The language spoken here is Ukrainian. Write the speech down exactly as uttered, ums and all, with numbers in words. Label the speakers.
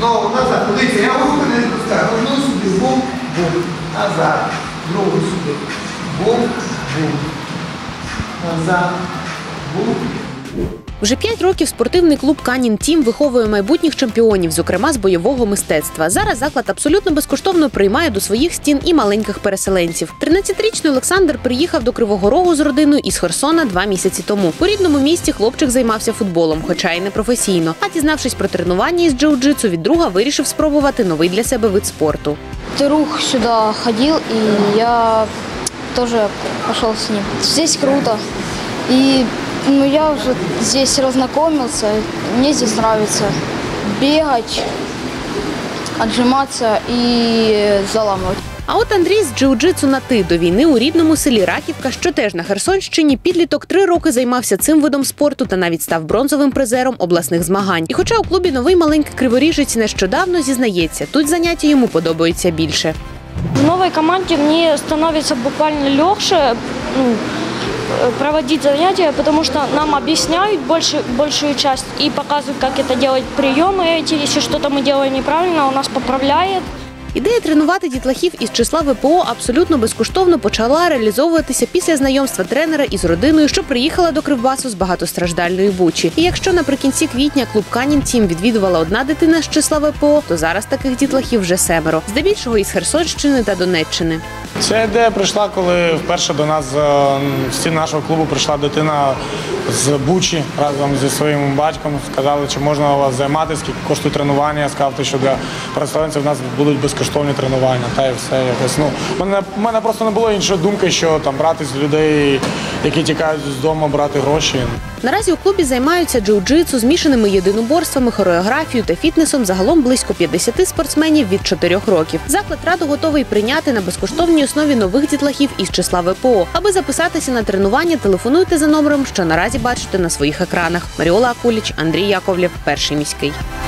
Speaker 1: Знову назад. Дивіться, я руку не відпускаю. Одну сюди, бум, бум. Назад. Другу сюди. Бум, бум. Назад. Бум.
Speaker 2: Вже п'ять років спортивний клуб «Канін Тім» виховує майбутніх чемпіонів, зокрема з бойового мистецтва. Зараз заклад абсолютно безкоштовно приймає до своїх стін і маленьких переселенців. тринадцятирічний Олександр приїхав до Кривого Рогу з родиною із Херсона два місяці тому. У рідному місті хлопчик займався футболом, хоча й не професійно. А дізнавшись про тренування із джиу-джитсу від друга, вирішив спробувати новий для себе вид спорту.
Speaker 3: Друг сюди ходив, і я теж пішов з ним. Здесь круто. І Ну, я уже здесь разнакомился, мне здесь нравится бегать, отжиматься и заламывать.
Speaker 2: А от Андрій з джиу-джитсу на «ти» до війни у рідному селі Раківка, що теж на Херсонщині, підліток три роки займався цим видом спорту та навіть став бронзовим призером обласних змагань. І хоча у клубі новий маленький криворіжець нещодавно зізнається, тут заняття йому подобаються більше.
Speaker 4: В новій команді мені становиться буквально легше, ну, проводить занятия, потому что нам объясняют больше, большую часть и показывают, как это делать, приемы эти, если что-то мы делаем неправильно, у нас поправляет.
Speaker 2: Ідея тренувати дітлахів із числа ВПО абсолютно безкоштовно почала реалізовуватися після знайомства тренера із родиною, що приїхала до Кривбасу з багатостраждальної Бучі. І якщо наприкінці квітня клуб «Канін Тім» відвідувала одна дитина з числа ВПО, то зараз таких дітлахів вже семеро. Здебільшого із Херсонщини та Донеччини.
Speaker 5: Ця ідея прийшла, коли вперше до нас в стін нашого клубу прийшла дитина з Бучі разом зі своїм батьком. Сказали, чи можна у вас займатися, скільки коштує тренування. Я сказав, що для переселенців у нас будуть безкоштовні тренування. Та і все якось. Ну, у мене, у мене просто не було іншої думки, що там брати з людей, які тікають з дому, брати гроші.
Speaker 2: Наразі у клубі займаються джиу-джитсу, змішаними єдиноборствами, хореографією та фітнесом загалом близько п'ятдесят спортсменів від чотирьох років. Заклад радо готовий прийняти на безкоштовній основі нових дітлахів із числа ВПО. Аби записатися на тренування, телефонуйте за номером, що наразі бачите на своїх екранах. Маріола Акуліч, Андрій Яковлєв, Перший міський.